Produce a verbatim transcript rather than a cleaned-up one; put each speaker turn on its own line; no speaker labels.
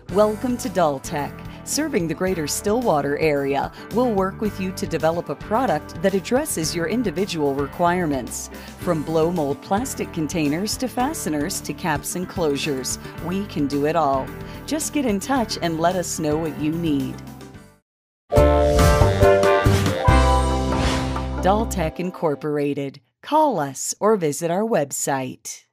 Welcome to Dahl-Tech. Serving the greater Stillwater area, we'll work with you to develop a product that addresses your individual requirements. From blow mold plastic containers to fasteners to caps and closures, we can do it all. Just get in touch and let us know what you need. Dahl-Tech Incorporated. Call us or visit our website.